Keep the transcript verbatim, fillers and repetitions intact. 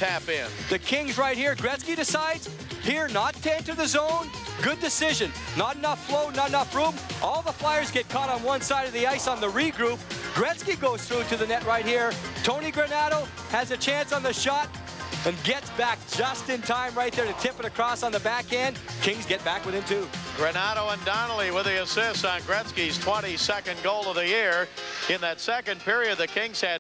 tap in. The Kings right here. Gretzky decides here not to enter the zone. Good decision. Not enough flow, not enough room. All the Flyers get caught on one side of the ice on the regroup. Gretzky goes through to the net right here. Tony Granato has a chance on the shot and gets back just in time right there to tip it across on the backhand. Kings get back within two. Granato and Donnelly with the assists on Gretzky's twenty-second goal of the year. In that second period, the Kings had